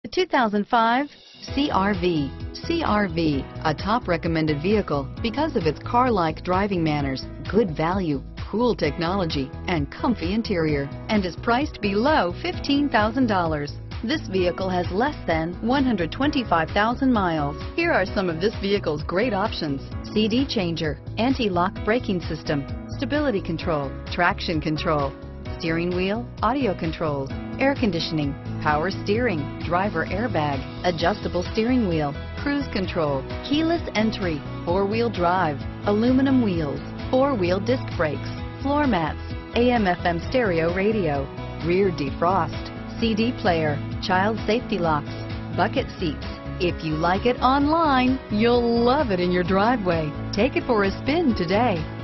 The 2005 CR-V. CR-V, a top recommended vehicle because of its car-like driving manners, good value, cool technology, and comfy interior, and is priced below $15,000. This vehicle has less than 125,000 miles. Here are some of this vehicle's great options: CD changer, anti-lock braking system, stability control, traction control, steering wheel audio controls, air conditioning, power steering, driver airbag, adjustable steering wheel, cruise control, keyless entry, four-wheel drive, aluminum wheels, four-wheel disc brakes, floor mats, AM/FM stereo radio, rear defrost, CD player, child safety locks, bucket seats. If you like it online, you'll love it in your driveway. Take it for a spin today.